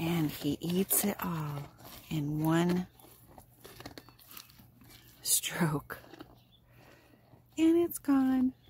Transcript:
And he eats it all in one stroke. And it's gone.